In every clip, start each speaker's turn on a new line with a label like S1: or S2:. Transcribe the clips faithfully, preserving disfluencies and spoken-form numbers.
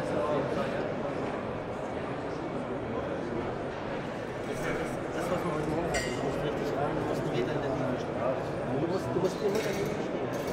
S1: Das, was wir heute Morgen hatten, du musst richtig rein, du musst Meter in der Linie stehen. Du musst, du musst immer daneben stehen.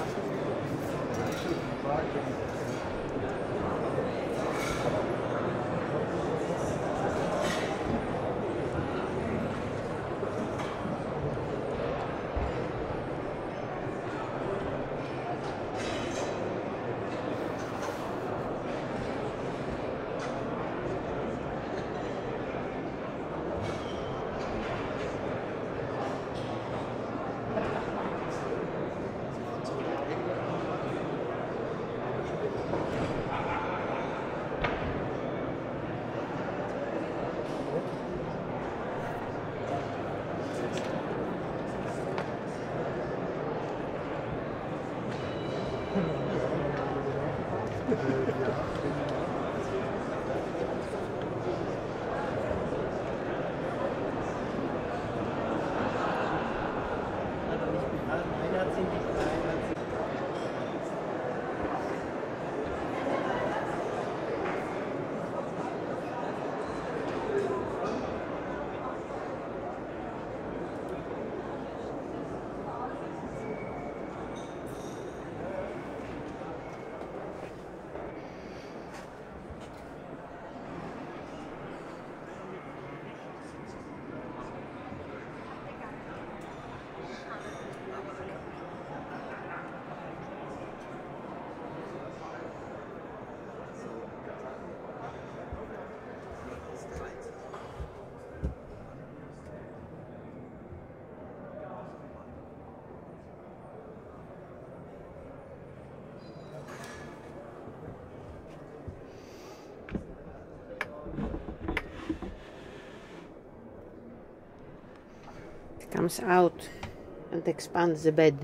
S2: Comes out and expands the bed.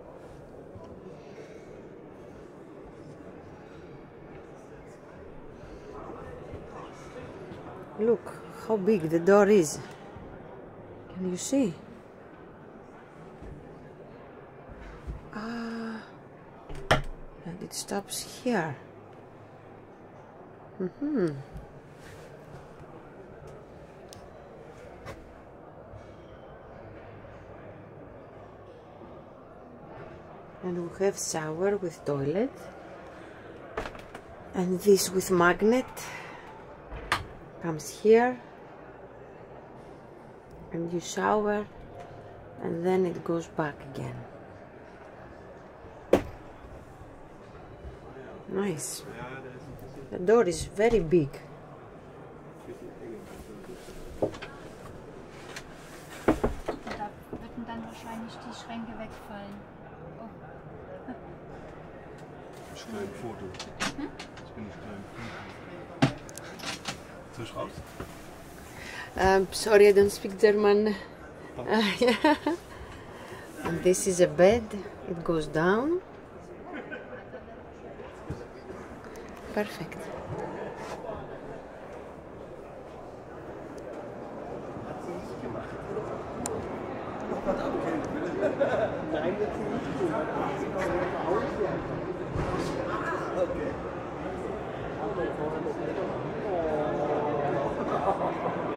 S2: Look how big the door is. Can you see? Ah, and it stops here. Mm-hmm. And we have shower with toilet, and this with magnet comes here, and you shower, and then it goes back again. Nice. The door is very big.
S3: Da würden dann wahrscheinlich die Schränke wegfallen. Oh.
S4: Ich schreibe ein Foto.
S3: Hm?
S4: Ich bin nicht klein. Soll ich raus?
S2: Um, sorry, I don't speak German. Uh, yeah. And this is a bed. It goes down. Perfect.
S1: Nein, das ist nicht gut. Okay.